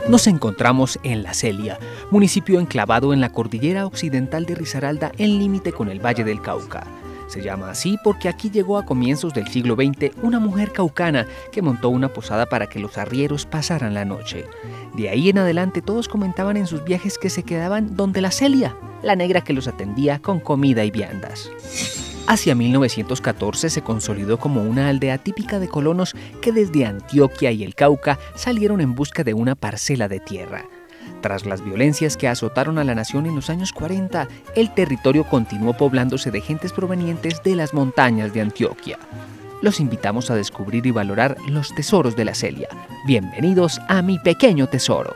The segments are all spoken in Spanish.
Nos encontramos en La Celia, municipio enclavado en la cordillera occidental de Risaralda, en límite con el Valle del Cauca. Se llama así porque aquí llegó a comienzos del siglo XX una mujer caucana que montó una posada para que los arrieros pasaran la noche. De ahí en adelante todos comentaban en sus viajes que se quedaban donde La Celia, la negra que los atendía con comida y viandas. Hacia 1914 se consolidó como una aldea típica de colonos que desde Antioquia y el Cauca salieron en busca de una parcela de tierra. Tras las violencias que azotaron a la nación en los años 40, el territorio continuó poblándose de gentes provenientes de las montañas de Antioquia. Los invitamos a descubrir y valorar los tesoros de La Celia. Bienvenidos a Mi Pequeño Tesoro.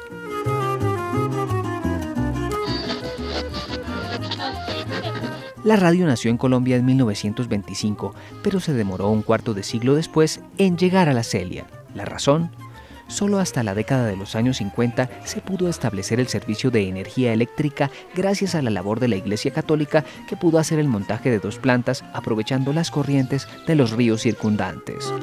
La radio nació en Colombia en 1925, pero se demoró un cuarto de siglo después en llegar a La Celia. ¿La razón? Solo hasta la década de los años 50 se pudo establecer el servicio de energía eléctrica gracias a la labor de la Iglesia Católica, que pudo hacer el montaje de 2 plantas aprovechando las corrientes de los ríos circundantes.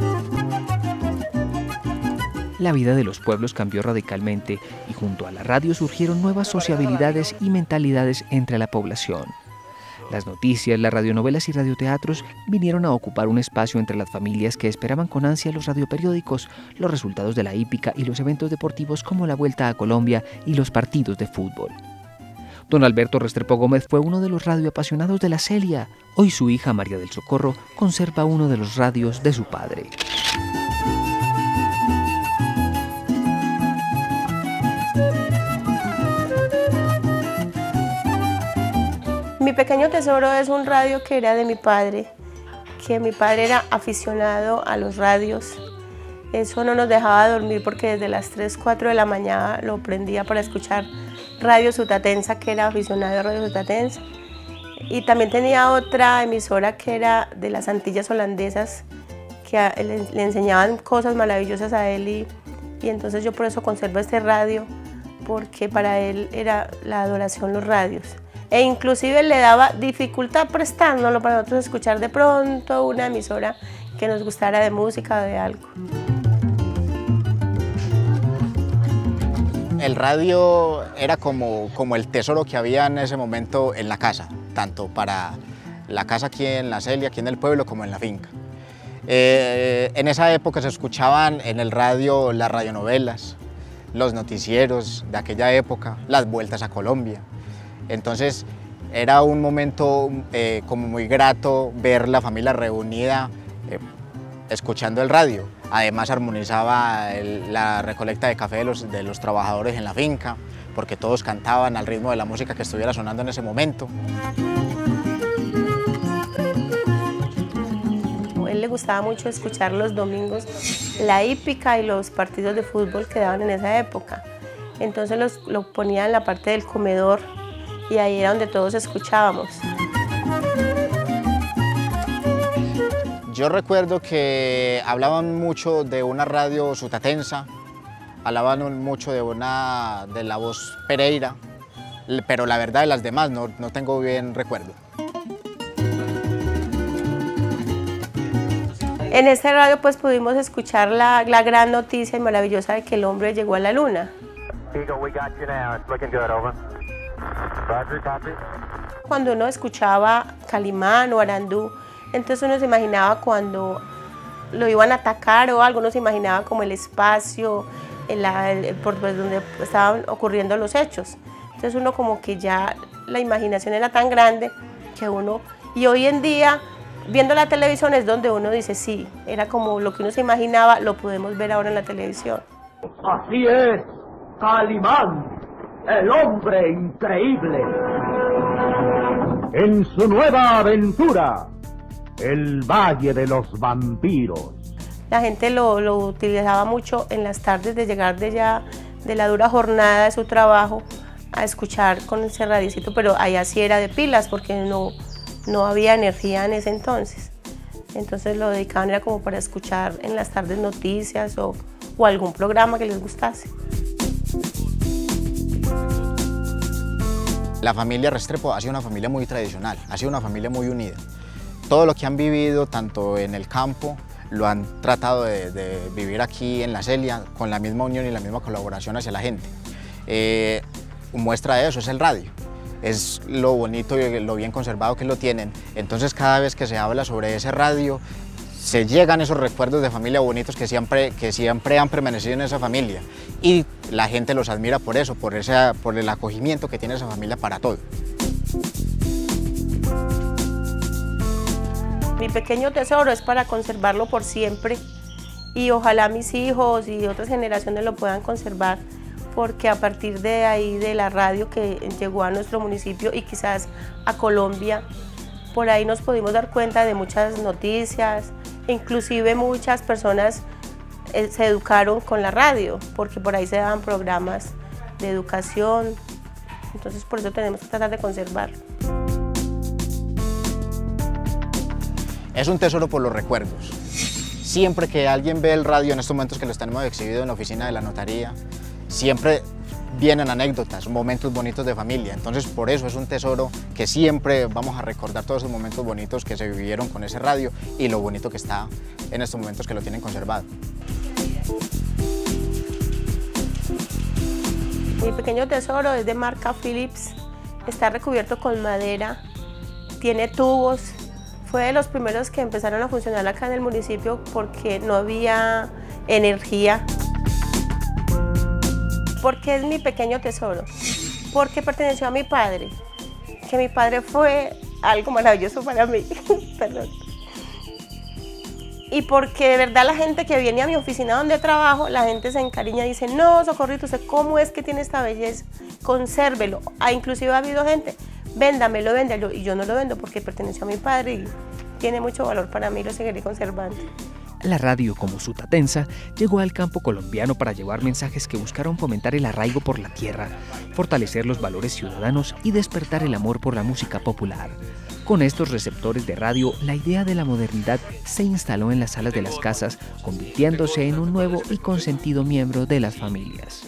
La vida de los pueblos cambió radicalmente y junto a la radio surgieron nuevas sociabilidades y mentalidades entre la población. Las noticias, las radionovelas y radioteatros vinieron a ocupar un espacio entre las familias que esperaban con ansia los radioperiódicos, los resultados de la hípica y los eventos deportivos como la Vuelta a Colombia y los partidos de fútbol. Don Alberto Restrepo Gómez fue uno de los radioapasionados de La Celia. Hoy su hija María del Socorro conserva uno de los radios de su padre. Mi Pequeño Tesoro es un radio que era de mi padre, que mi padre era aficionado a los radios. Eso no nos dejaba dormir porque desde las 3, 4 de la mañana lo prendía para escuchar Radio Sutatensa, que era aficionado a Radio Sutatensa. Y también tenía otra emisora que era de las Antillas Holandesas, que le enseñaban cosas maravillosas a él y entonces yo por eso conservo este radio, porque para él era la adoración los radios. E inclusive le daba dificultad prestándolo para nosotros escuchar de pronto una emisora que nos gustara de música o de algo. El radio era como el tesoro que había en ese momento en la casa, tanto para la casa aquí en La Celia, aquí en el pueblo, como en la finca. En esa época se escuchaban en el radio las radionovelas, los noticieros de aquella época, las vueltas a Colombia. Entonces era un momento como muy grato ver la familia reunida escuchando el radio. Además armonizaba la recolecta de café de los trabajadores en la finca, porque todos cantaban al ritmo de la música que estuviera sonando en ese momento. A él le gustaba mucho escuchar los domingos la hípica y los partidos de fútbol que daban en esa época. Entonces lo ponía en la parte del comedor y ahí era donde todos escuchábamos. Yo recuerdo que hablaban mucho de una radio sutatensa, hablaban mucho de la voz Pereira, pero la verdad de las demás no tengo bien recuerdo. En este radio pues pudimos escuchar la gran noticia y maravillosa de que el hombre llegó a la luna. Cuando uno escuchaba Calimán o Arandú, entonces uno se imaginaba cuando lo iban a atacar o algo, uno se imaginaba como el espacio, por donde estaban ocurriendo los hechos. Entonces uno como que ya la imaginación era tan grande que uno, y hoy en día viendo la televisión es donde uno dice sí, era como lo que uno se imaginaba, lo podemos ver ahora en la televisión. Así es, Calimán, el hombre increíble. En su nueva aventura, el Valle de los Vampiros. La gente lo utilizaba mucho en las tardes de llegar de la dura jornada de su trabajo a escuchar con ese radicito, pero allá sí era de pilas porque no había energía en ese entonces. Entonces lo dedicaban era como para escuchar en las tardes noticias o algún programa que les gustase. La familia Restrepo ha sido una familia muy tradicional, ha sido una familia muy unida. Todo lo que han vivido, tanto en el campo, lo han tratado de vivir aquí en La Celia con la misma unión y la misma colaboración hacia la gente. Muestra de eso es el radio. Es lo bonito y lo bien conservado que lo tienen. Entonces cada vez que se habla sobre ese radio, se llegan esos recuerdos de familia bonitos que siempre han permanecido en esa familia. Y la gente los admira por eso, por el acogimiento que tiene esa familia para todo. Mi pequeño tesoro es para conservarlo por siempre y ojalá mis hijos y otras generaciones lo puedan conservar, porque a partir de ahí, de la radio que llegó a nuestro municipio y quizás a Colombia, por ahí nos pudimos dar cuenta de muchas noticias, inclusive muchas personas se educaron con la radio, porque por ahí se daban programas de educación, entonces por eso tenemos que tratar de conservarlo. Es un tesoro por los recuerdos. Siempre que alguien ve el radio, en estos momentos que lo tenemos exhibido en la oficina de la notaría, siempre vienen anécdotas, momentos bonitos de familia. Entonces por eso es un tesoro que siempre vamos a recordar todos esos momentos bonitos que se vivieron con ese radio y lo bonito que está en estos momentos que lo tienen conservado. Mi pequeño tesoro es de marca Philips, está recubierto con madera, tiene tubos. Fue de los primeros que empezaron a funcionar acá en el municipio porque no había energía. ¿Por qué es mi pequeño tesoro? Porque perteneció a mi padre, que mi padre fue algo maravilloso para mí. Perdón. Y porque de verdad la gente que viene a mi oficina donde trabajo, la gente se encariña y dice, no, Socorrito, ¿usted cómo es que tiene esta belleza? Consérvelo. Inclusive ha habido gente, véndamelo, véndalo, y yo no lo vendo porque perteneció a mi padre y tiene mucho valor para mí, lo seguiré conservando. La radio, como su tatenza, llegó al campo colombiano para llevar mensajes que buscaron fomentar el arraigo por la tierra, fortalecer los valores ciudadanos y despertar el amor por la música popular. Con estos receptores de radio, la idea de la modernidad se instaló en las salas de las casas, convirtiéndose en un nuevo y consentido miembro de las familias.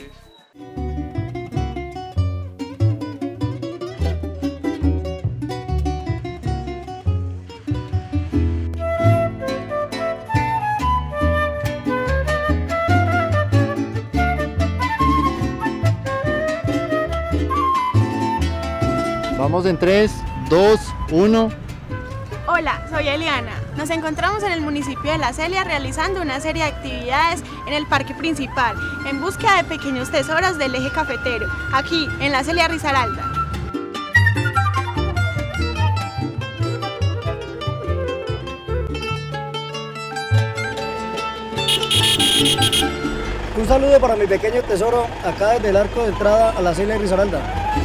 Vamos en 3, 2, 1. Hola, soy Eliana. Nos encontramos en el municipio de La Celia realizando una serie de actividades en el parque principal en búsqueda de pequeños tesoros del eje cafetero, aquí en La Celia Risaralda. Un saludo para mi pequeño tesoro acá desde el arco de entrada a La Celia Risaralda.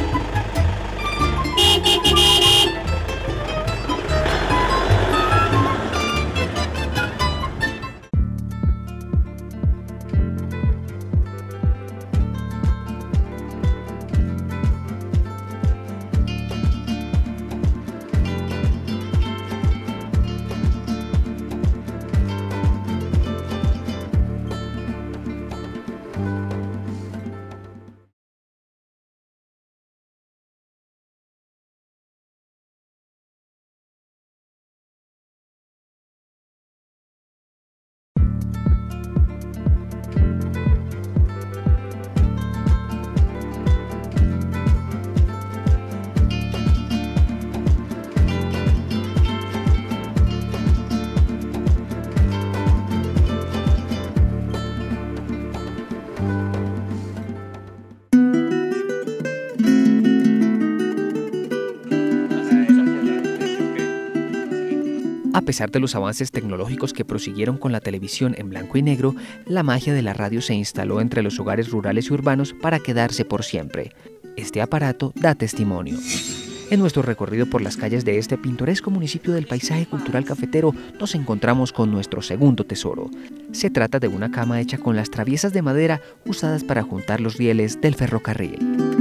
A pesar de los avances tecnológicos que prosiguieron con la televisión en blanco y negro, la magia de la radio se instaló entre los hogares rurales y urbanos para quedarse por siempre. Este aparato da testimonio. En nuestro recorrido por las calles de este pintoresco municipio del paisaje cultural cafetero, nos encontramos con nuestro segundo tesoro. Se trata de una cama hecha con las traviesas de madera usadas para juntar los rieles del ferrocarril.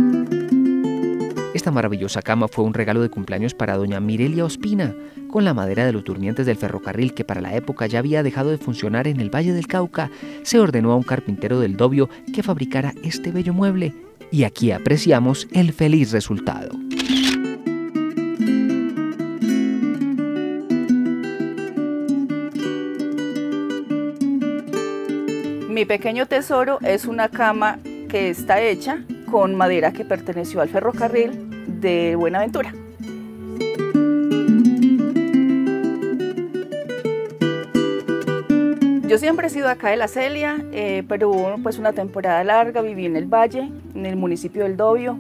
Esta maravillosa cama fue un regalo de cumpleaños para doña Mirelia Ospina, con la madera de los durmientes del ferrocarril que para la época ya había dejado de funcionar en el Valle del Cauca. Se ordenó a un carpintero del Dobio que fabricara este bello mueble, y aquí apreciamos el feliz resultado. Mi pequeño tesoro es una cama que está hecha con madera que perteneció al ferrocarril de Buenaventura. Yo siempre he sido acá de La Celia, pero hubo pues una temporada larga, viví en el Valle, en el municipio del Dobio.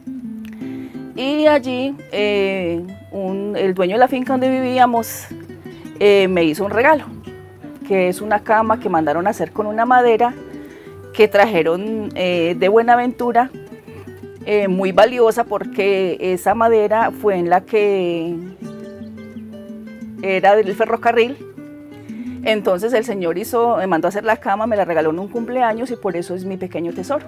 Y allí el dueño de la finca donde vivíamos me hizo un regalo, que es una cama que mandaron a hacer con una madera que trajeron de Buenaventura, muy valiosa porque esa madera fue en la que era del ferrocarril. Entonces el señor me mandó a hacer la cama, me la regaló en un cumpleaños y por eso es mi pequeño tesoro.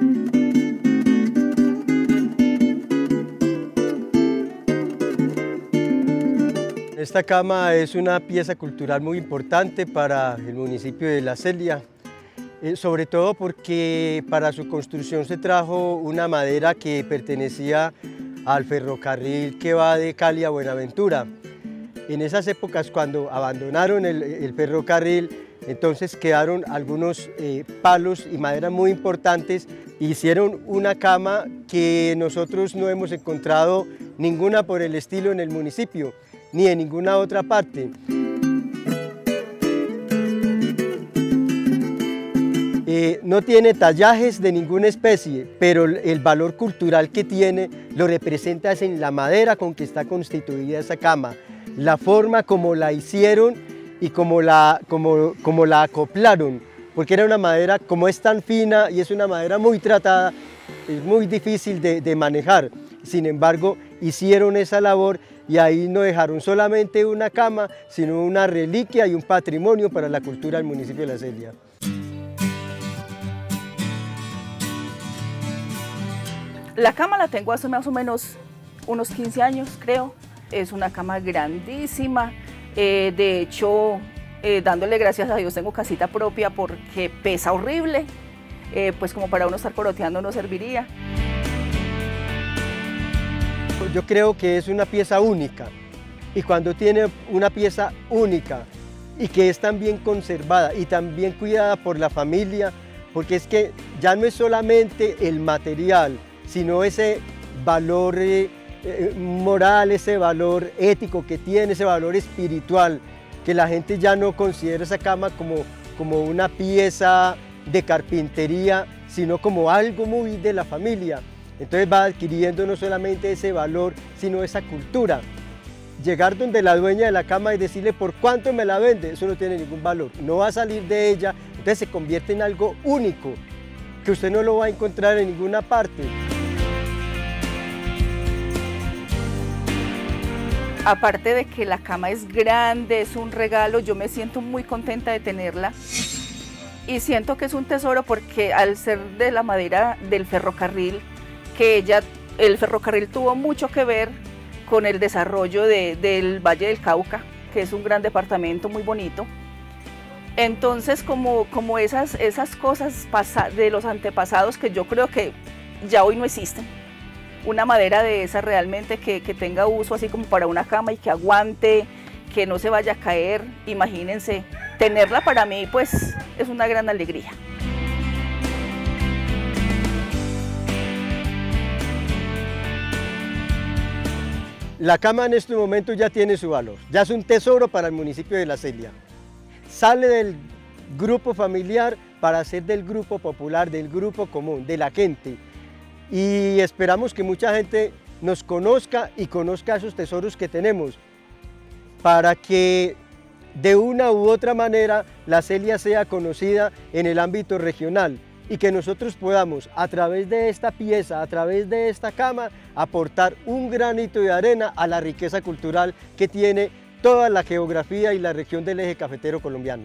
Esta cama es una pieza cultural muy importante para el municipio de La Celia, sobre todo porque para su construcción se trajo una madera que pertenecía al ferrocarril que va de Cali a Buenaventura. En esas épocas, cuando abandonaron el ferrocarril, entonces quedaron algunos palos y madera muy importantes. Hicieron una cama que nosotros no hemos encontrado ninguna por el estilo en el municipio, ni en ninguna otra parte. No tiene tallajes de ninguna especie, pero el valor cultural que tiene lo representa en la madera con que está constituida esa cama, la forma como la hicieron y como la acoplaron, porque era una madera, como es tan fina y es una madera muy tratada, es muy difícil de manejar. Sin embargo, hicieron esa labor y ahí no dejaron solamente una cama, sino una reliquia y un patrimonio para la cultura del municipio de La Celia. La cama la tengo hace más o menos unos 15 años, creo. Es una cama grandísima, de hecho, dándole gracias a Dios tengo casita propia porque pesa horrible, pues como para uno estar coroteando no serviría. Yo creo que es una pieza única, y cuando tiene una pieza única y que es tan bien conservada y tan bien cuidada por la familia, porque es que ya no es solamente el material, sino ese valor moral, ese valor ético que tiene, ese valor espiritual, que la gente ya no considera esa cama como una pieza de carpintería, sino como algo muy de la familia. Entonces va adquiriendo no solamente ese valor, sino esa cultura. Llegar donde la dueña de la cama y decirle por cuánto me la vende, eso no tiene ningún valor, no va a salir de ella, entonces se convierte en algo único, que usted no lo va a encontrar en ninguna parte. Aparte de que la cama es grande, es un regalo, yo me siento muy contenta de tenerla y siento que es un tesoro porque al ser de la madera del ferrocarril, el ferrocarril tuvo mucho que ver con el desarrollo del Valle del Cauca, que es un gran departamento muy bonito. Entonces, como esas cosas de los antepasados que yo creo que ya hoy no existen, una madera de esa realmente que tenga uso así como para una cama y que aguante, que no se vaya a caer, imagínense, tenerla para mí pues es una gran alegría. La cama en este momento ya tiene su valor, ya es un tesoro para el municipio de La Celia. Sale del grupo familiar para ser del grupo popular, del grupo común, de la gente. Y esperamos que mucha gente nos conozca y conozca esos tesoros que tenemos, para que de una u otra manera La Celia sea conocida en el ámbito regional y que nosotros podamos, a través de esta pieza, a través de esta cama, aportar un granito de arena a la riqueza cultural que tiene toda la geografía y la región del eje cafetero colombiano.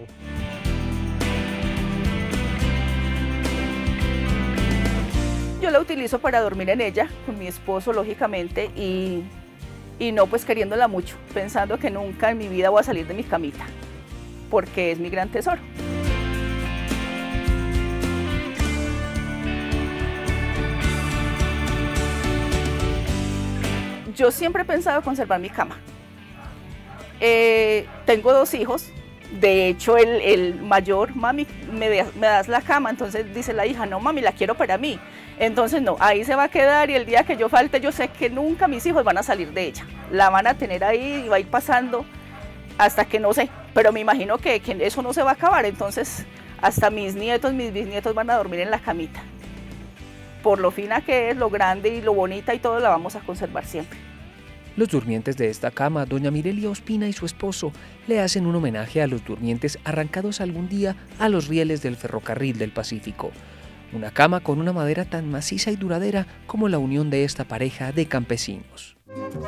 Yo la utilizo para dormir en ella, con mi esposo lógicamente, y no pues queriéndola mucho, pensando que nunca en mi vida voy a salir de mi camita, porque es mi gran tesoro. Yo siempre he pensado conservar mi cama. Tengo 2 hijos, De hecho, el mayor, mami, ¿me das la cama? Entonces dice la hija, no mami, la quiero para mí. Entonces no, ahí se va a quedar y el día que yo falte, yo sé que nunca mis hijos van a salir de ella. La van a tener ahí y va a ir pasando hasta que no sé, pero me imagino que eso no se va a acabar, entonces hasta mis nietos, mis bisnietos van a dormir en la camita. Por lo fina que es, lo grande y lo bonita y todo, la vamos a conservar siempre. Los durmientes de esta cama, doña Mirelia Ospina y su esposo, le hacen un homenaje a los durmientes arrancados algún día a los rieles del ferrocarril del Pacífico. Una cama con una madera tan maciza y duradera como la unión de esta pareja de campesinos.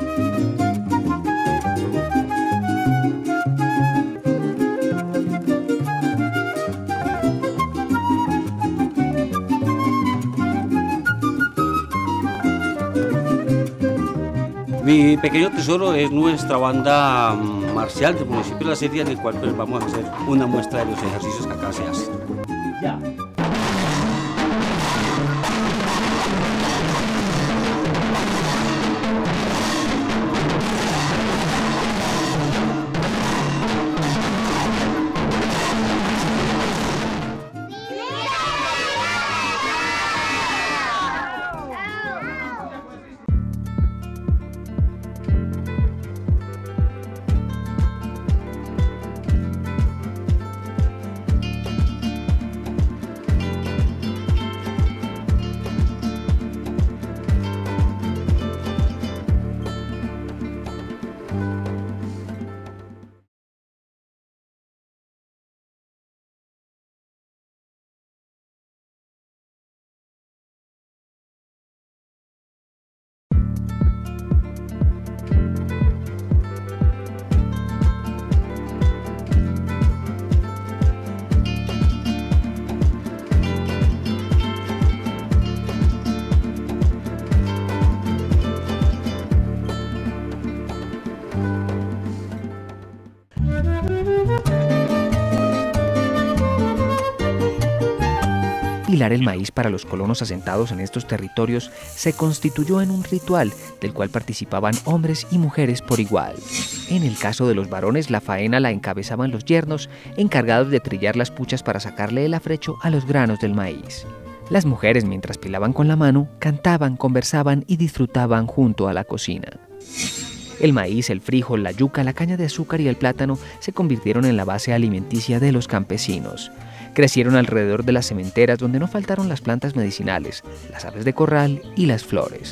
Mi pequeño tesoro es nuestra banda marcial del municipio de La Celia, en el cual pues, vamos a hacer una muestra de los ejercicios que acá se hacen. Ya. Pilar el maíz para los colonos asentados en estos territorios se constituyó en un ritual del cual participaban hombres y mujeres por igual. En el caso de los varones, la faena la encabezaban los yernos, encargados de trillar las puchas para sacarle el afrecho a los granos del maíz. Las mujeres, mientras pilaban con la mano, cantaban, conversaban y disfrutaban junto a la cocina. El maíz, el frijol, la yuca, la caña de azúcar y el plátano se convirtieron en la base alimenticia de los campesinos. Crecieron alrededor de las sementeras donde no faltaron las plantas medicinales, las aves de corral y las flores.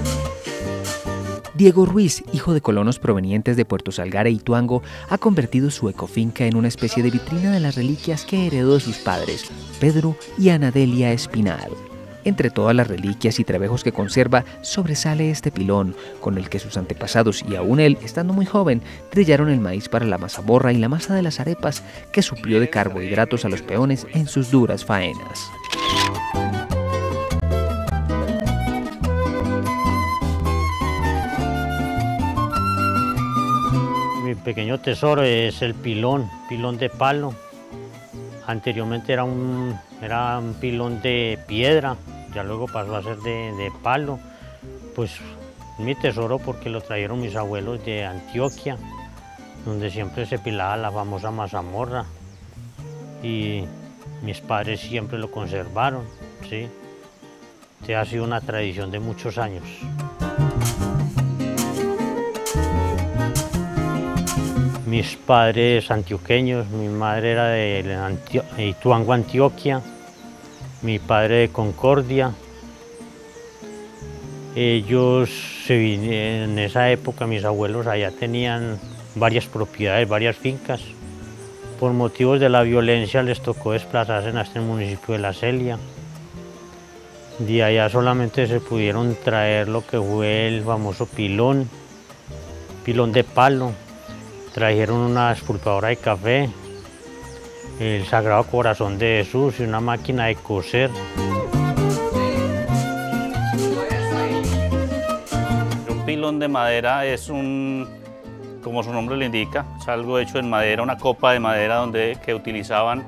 Diego Ruiz, hijo de colonos provenientes de Puerto Salgar e Ituango, ha convertido su ecofinca en una especie de vitrina de las reliquias que heredó de sus padres, Pedro y Anadelia Espinal. Entre todas las reliquias y trebejos que conserva, sobresale este pilón, con el que sus antepasados y aún él, estando muy joven, trillaron el maíz para la mazamorra y la masa de las arepas que suplió de carbohidratos a los peones en sus duras faenas. Mi pequeño tesoro es el pilón de palo. Anteriormente era un pilón de piedra, ya luego pasó a ser de palo. Pues mi tesoro porque lo trajeron mis abuelos de Antioquia, donde siempre se pilaba la famosa mazamorra. Y mis padres siempre lo conservaron, ¿sí? Este ha sido una tradición de muchos años. Mis padres antioqueños, mi madre era de Ituango, Antioquia, mi padre de Concordia. Ellos en esa época, mis abuelos allá tenían varias propiedades, varias fincas. Por motivos de la violencia les tocó desplazarse a este municipio de La Celia. De allá solamente se pudieron traer lo que fue el famoso pilón de palo. Trajeron una expulpadora de café, el Sagrado Corazón de Jesús y una máquina de coser. Un pilón de madera es como su nombre lo indica, es algo hecho en madera, una copa de madera que utilizaban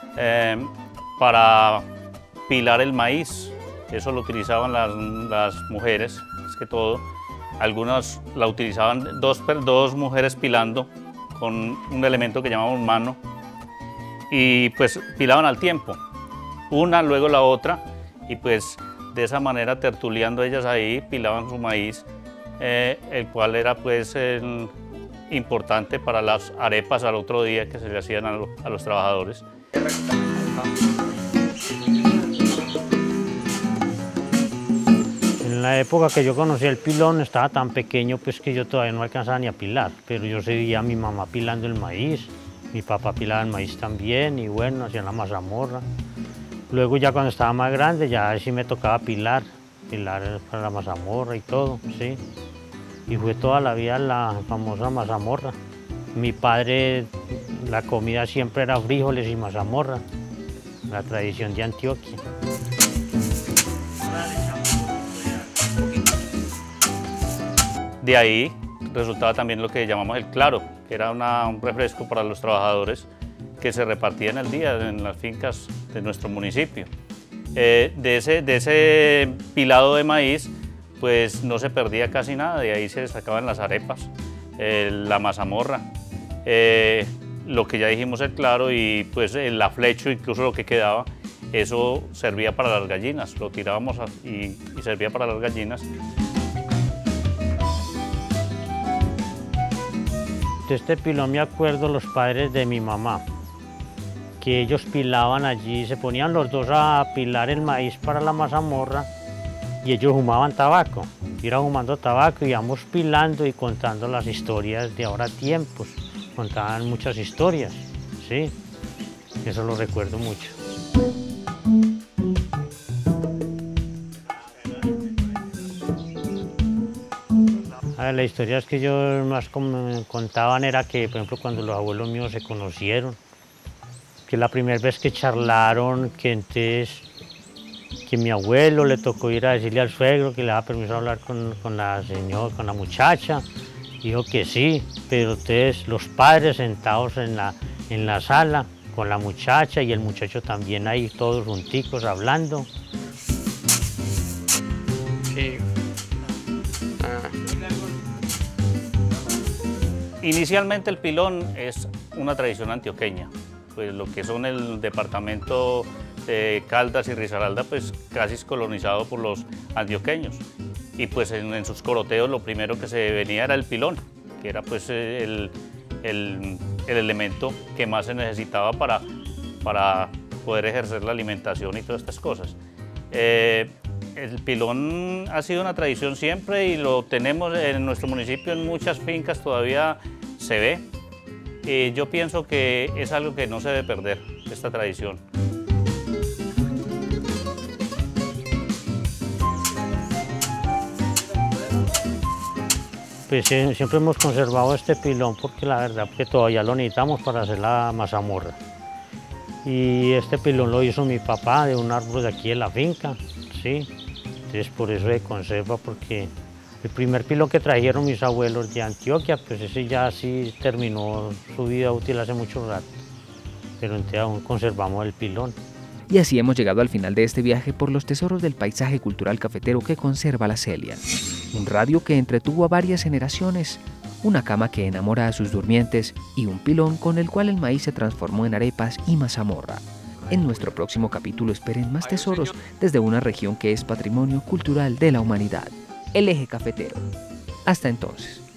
para pilar el maíz. Eso lo utilizaban las mujeres, es que todo. Algunas la utilizaban dos mujeres pilando con un elemento que llamamos mano y pues pilaban al tiempo, una luego la otra, y pues de esa manera, tertuleando ellas ahí, pilaban su maíz, el cual era pues importante para las arepas al otro día que se le hacían a los trabajadores. En la época que yo conocí el pilón estaba tan pequeño pues que yo todavía no alcanzaba ni a pilar, pero yo seguía a mi mamá pilando el maíz, mi papá pilaba el maíz también y bueno, hacían la mazamorra. Luego ya cuando estaba más grande ya sí me tocaba pilar para la mazamorra y todo, sí. Y fue toda la vida la famosa mazamorra. Mi padre, la comida siempre era frijoles y mazamorra, la tradición de Antioquia. De ahí resultaba también lo que llamamos el claro, que era un refresco para los trabajadores que se repartía en el día en las fincas de nuestro municipio. De ese pilado de maíz, pues no se perdía casi nada, de ahí se destacaban las arepas, la mazamorra, lo que ya dijimos el claro y pues el aflecho, incluso lo que quedaba, eso servía para las gallinas, lo tirábamos y servía para las gallinas. De este pilón me acuerdo los padres de mi mamá, que ellos pilaban allí, se ponían los dos a pilar el maíz para la mazamorra y ellos fumaban tabaco, iban fumando tabaco y íbamos pilando y contando las historias de ahora tiempos, contaban muchas historias, sí, eso lo recuerdo mucho. La historia es que ellos más contaban era que, por ejemplo, cuando los abuelos míos se conocieron, que la primera vez que charlaron, que entonces, que mi abuelo le tocó ir a decirle al suegro que le daba permiso a hablar con la muchacha, dijo que sí, pero entonces los padres sentados en la sala con la muchacha y el muchacho también ahí, todos junticos hablando. Sí. Inicialmente el pilón es una tradición antioqueña, pues lo que son el departamento de Caldas y Risaralda, pues casi es colonizado por los antioqueños, y pues en sus coroteos lo primero que se venía era el pilón, que era pues el elemento que más se necesitaba para poder ejercer la alimentación y todas estas cosas. El pilón ha sido una tradición siempre y lo tenemos en nuestro municipio, en muchas fincas todavía se ve. Yo pienso que es algo que no se debe perder, esta tradición. Pues siempre hemos conservado este pilón porque la verdad que todavía lo necesitamos para hacer la mazamorra. Y este pilón lo hizo mi papá de un árbol de aquí de la finca, sí. Entonces por eso se conserva, porque el primer pilón que trajeron mis abuelos de Antioquia, pues ese ya sí terminó su vida útil hace mucho rato, pero entonces aún conservamos el pilón. Y así hemos llegado al final de este viaje por los tesoros del paisaje cultural cafetero que conserva la Celia. Un radio que entretuvo a varias generaciones, una cama que enamora a sus durmientes y un pilón con el cual el maíz se transformó en arepas y mazamorra. En nuestro próximo capítulo esperen más tesoros desde una región que es patrimonio cultural de la humanidad, el Eje Cafetero. Hasta entonces.